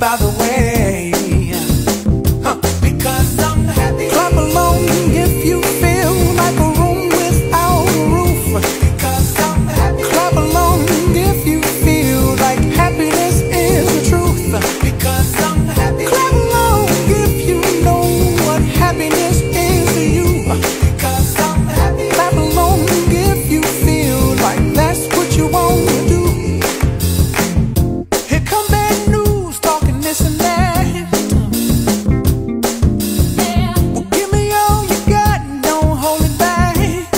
by the way. Because I'm happy. Clap along if you feel like a room without a roof. Because I'm happy. Clap along if you feel like happiness is the truth. Because I'm happy. Clap along if you know what happiness is to you. Because I'm happy. Clap along if you feel like that's what you want to do. Here come bad news, talking this and that. Well, give me all you got and don't hold it back.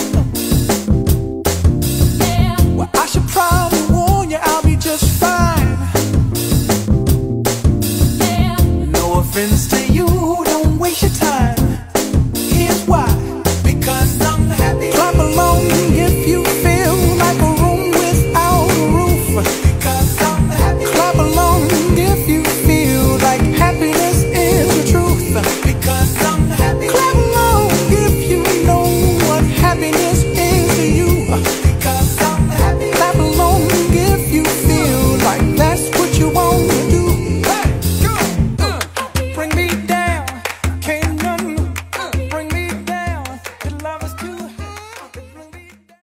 Well, I should probably warn you, I'll be just fine. No offense to